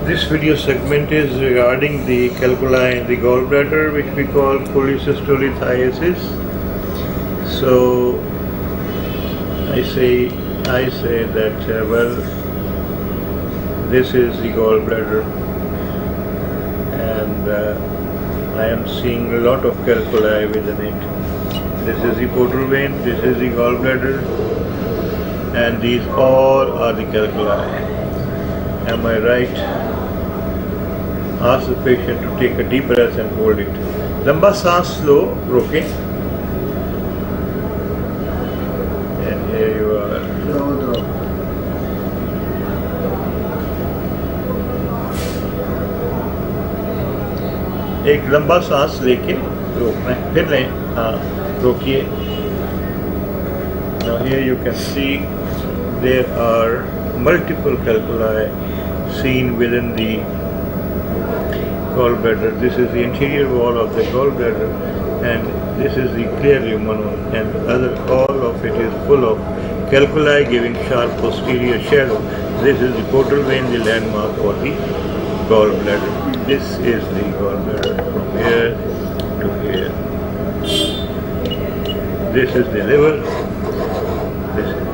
This video segment is regarding the calculi in the gallbladder, which we call cholecystolithiasis. So I say that well, this is the gallbladder, and I am seeing a lot of calculi within it. This is the portal vein, this is the gallbladder, and these all are the calculi. Am I right? Ask the patient to take a deep breath and hold it. लंबा सांस लो, रोकें. And here you are. एक लंबा सांस लेके रोकना है, फिर लें. हाँ, रोकिए. Now here you can see there are multiple calculi seen within the gallbladder. This is the interior wall of the gallbladder, and this is the clear lumen, and all of it is full of calculi giving sharp posterior shadow. This is the portal vein, the landmark for the gallbladder. This is the gallbladder from here to here. This is the liver. This is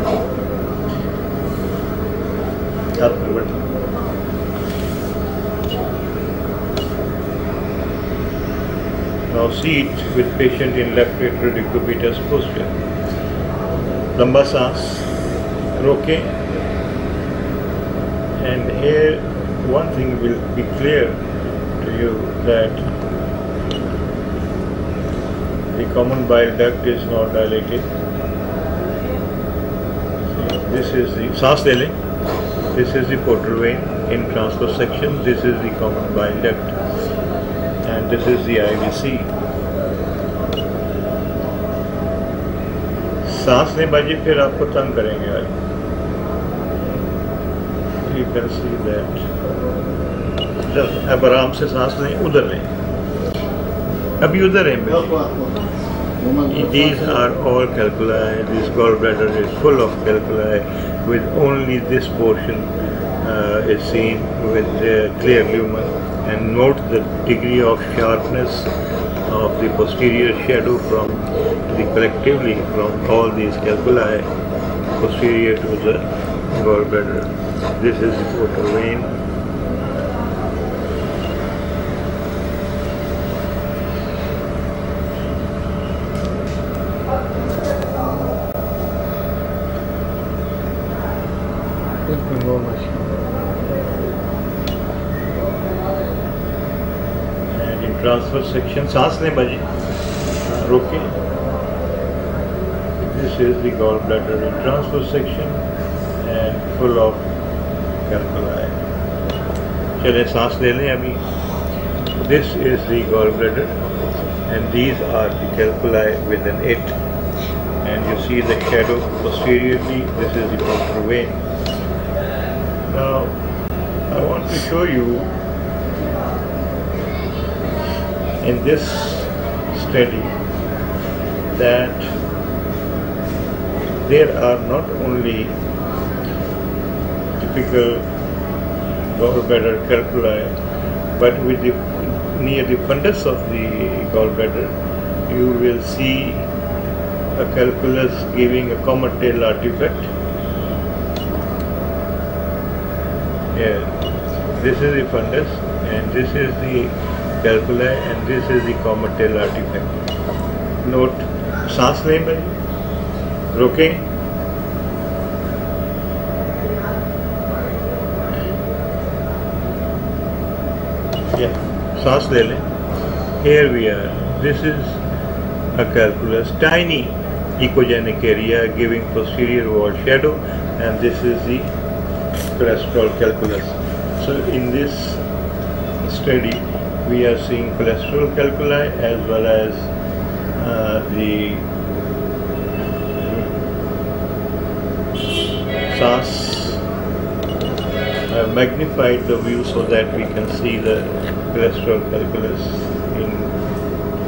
now seat with patient in left lateral decubitus posture. लंबा सांस रोकें. And here one thing will be clear to you, that the common bile duct is not dilated. This is the सांस ले लें. This is the portal vein in transverse section. This is the common bile duct, and this is the IVC. सांस लें बाजी, फिर आपको तंग करेंगे आज. You can see that. अब आराम से सांस लें, उधर लें. अभी उधर हैं. These are all calculi. This gallbladder is full of calculi, with only this portion is seen with clear lumen. And note the degree of sharpness of the posterior shadow collectively from all these calculi posterior to the gallbladder. This is the portal vein. And in transverse section, सांस लें बाजी, रोकें. This is the gallbladder in transverse section and full of calculi. चलें सांस ले लें अभी. This is the gallbladder, and these are the calculi within it. And you see the shadow posteriorly. This is the portal vein. Now I want to show you in this study that there are not only typical gallbladder calculi, but with near the fundus of the gallbladder you will see a calculus giving a comet tail artifact. Here, this is the fundus, and this is the calculi, and this is the comet tail artifact. Note, सांस लें भाई, रोकें. Yeah, सांस ले लें. Here we are. This is a calculus, tiny echogenic area giving posterior wall shadow, and this is the cholesterol calculus. So in this study we are seeing cholesterol calculi as well as the SARS. I have magnified the view so that we can see the cholesterol calculus in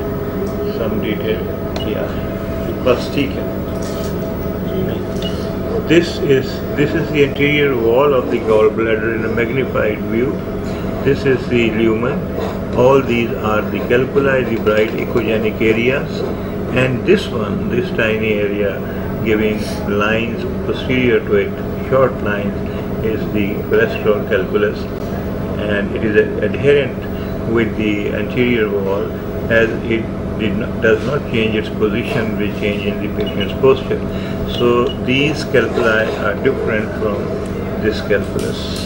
some detail. Yeah, बस ठीक है. This is the anterior wall of the gallbladder in a magnified view. This is the lumen. All these are the calculi, the bright echogenic areas, and this one, this tiny area giving lines posterior to it, short lines, is the cholesterol calculus, and it is adherent with the anterior wall, as it does not change its position with change in the patient's posture. So these calculi are different from this calculus.